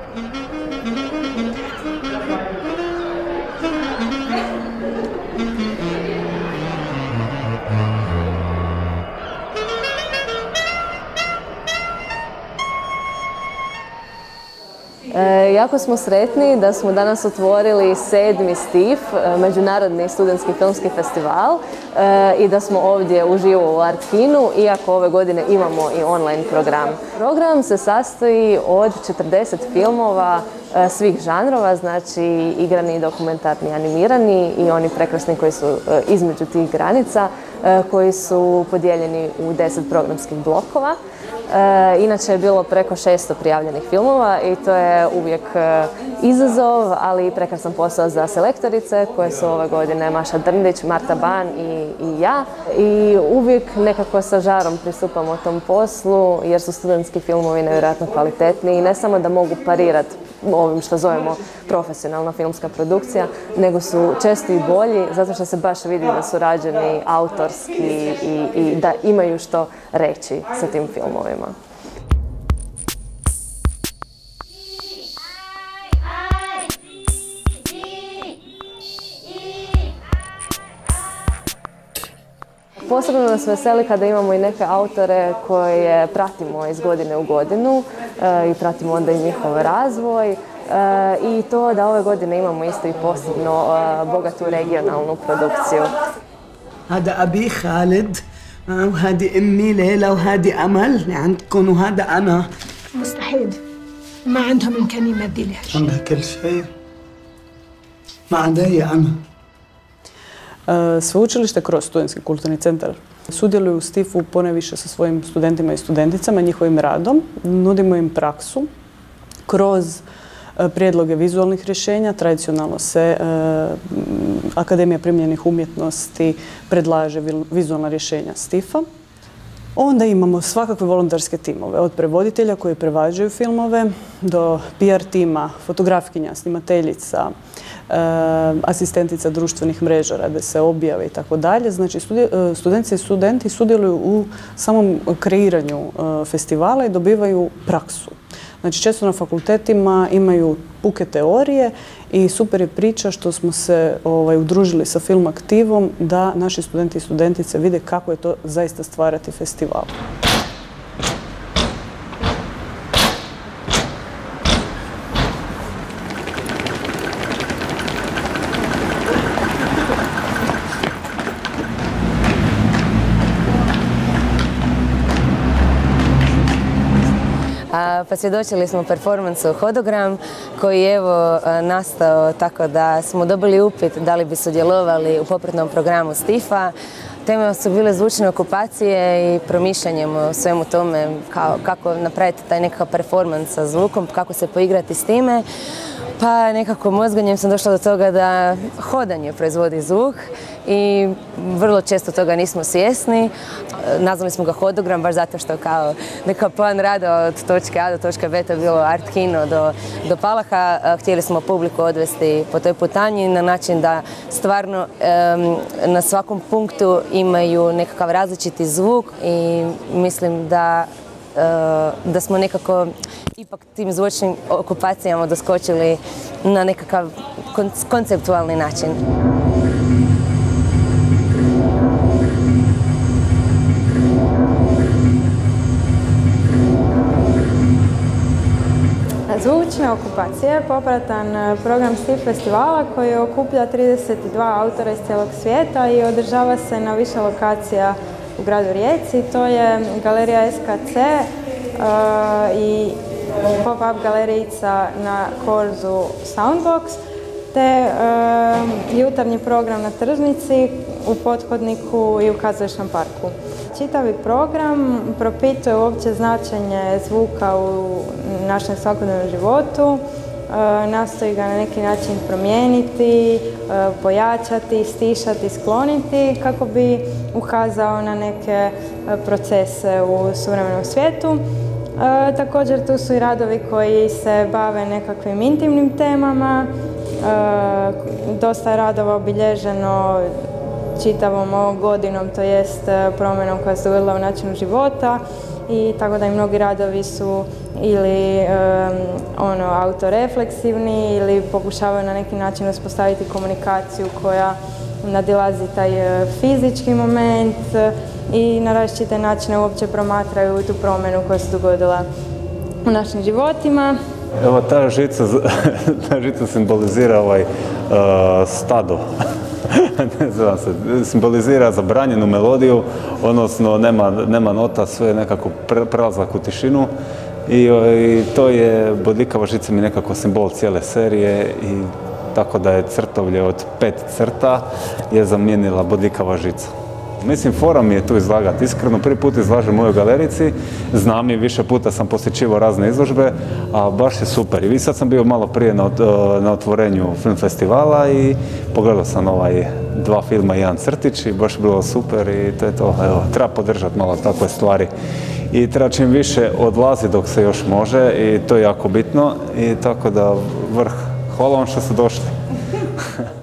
Jako smo sretni da smo danas otvorili 7. STIFF, Međunarodni studentski filmski festival, i da smo ovdje uživo u Art Kinu, iako ove godine imamo i online program. Program se sastoji od 40 filmova svih žanrova, znači igrani, dokumentarni, animirani i oni prekrasni koji su između tih granica, koji su podijeljeni u 10 programskih blokova. Inače je bilo preko 600 prijavljenih filmova i to je uvijek izazov, ali i prekrasan posao za selektorice koje su ove godine Maša Drndić, Marta Ban i ja. I uvijek nekako sa žarom pristupamo tom poslu jer su studentski filmovi nevjerojatno kvalitetni i ne samo da mogu parirati ovim što zovemo profesionalna filmska produkcija, nego su često i bolji zato što se baš vidi da su rađeni autorski i da imaju što reći sa tim filmovima. Posebno nas veseli kada imamo i neke autore koje pratimo iz godine u godinu i pratimo onda i njihov razvoj i to da ove godine imamo isto i posebno bogatu regionalnu produkciju. هذا أبي خالد وهذه أمي ليلى وهذه أمل اللي عندكم وهذا أنا. مستحيل ما عندهم إمكانية مادية لهالشيء. عندها كل شيء ما عندي أنا. Sveučilište kroz Studentski kulturni centar sudjeluju u STIFF-u ponajviše sa svojim studentima i studenticama, njihovim radom. Nudimo im praksu kroz prijedloge vizualnih rješenja. Tradicionalno se Akademija primijenjenih umjetnosti predlaže vizualna rješenja STIFF-a. Onda imamo svakakve volonterske timove, od prevoditelja koji prevađaju filmove do PR tima, fotografkinja, snimateljica, asistentica društvenih mreža, rade se objave i tako dalje. Znači, studentice i studenti sudjeluju u samom kreiranju festivala i dobivaju praksu. Znači, često na fakultetima imaju puke teorije i super je priča što smo se udružili sa Film Aktivom da naši studenti i studentice vide kako je to zaista stvarati festival. Pa svjedočili smo performansu Hodogram koji je evo nastao tako da smo dobili upit da li bi sudjelovali u popratnom programu STIFF-a. Teme su bile zvučne okupacije i promišljanjem o svemu tome kako napraviti taj nekakav performans sa zvukom, kako se poigrati s time. Pa nekako mozganjem sam došla do toga da hodanje proizvodi zvuk i vrlo često toga nismo svjesni. Nazvali smo ga Hodogram baš zato što kao neka plan rada od točke A do točke B, to je bilo Art Kino do Palaha. Htjeli smo publiku odvesti po toj putanji na način da stvarno na svakom punktu imaju nekakav različiti zvuk i mislim da smo nekako ipak tim zvučnim okupacijama doskočili na nekakav konceptualni način. Zvučne okupacije je popratan program STIFF festivala koji okuplja 32 autora iz cijelog svijeta i održava se na više lokacija u gradu Rijeci. To je galerija SKC i pop-up galerijica na Korzu Soundbox, te jutarnji program na tržnici, u pothodniku i u kazališnom parku. Čitavi program propituje uopće značenje zvuka u našem svakodnevnom životu, nastoji ga na neki način promijeniti, pojačati, stišati, skloniti kako bi ukazao na neke procese u suvremenom svijetu. Također tu su i radovi koji se bave nekakvim intimnim temama. Dosta je radova obilježeno čitavom ovom godinom, to jest promjenom koja se dogodila u načinu života i tako da i mnogi radovi su ili autorefleksivni ili pokušavaju na neki način uspostaviti komunikaciju koja nadilazi taj fizički moment i na različite načine uopće promatraju tu promjenu koja se dogodila u našim životima. Evo, ta žica simbolizira stado. Ne znam se, simbolizira zabranjenu melodiju, odnosno nema nota, sve je nekako prelazak u tišinu i to je bodljikava žica mi nekako simbol cijele serije i tako da je crtovlje od 5 crta je zamijenila bodljikava žica. Mislim, fora mi je tu izlagati. Iskreno, prvi put izlažem u ovoj galerici, znam i više puta sam posjećivao razne izložbe, a baš je super. I sad sam bio malo prije na otvorenju film festivala i pogledao sam 2 filma i 1 crtić i baš je bilo super i to je to. Evo, treba podržati malo takve stvari. I treba čim više odlazi dok se još može i to je jako bitno i tako da vrh. Hvala vam što ste došli.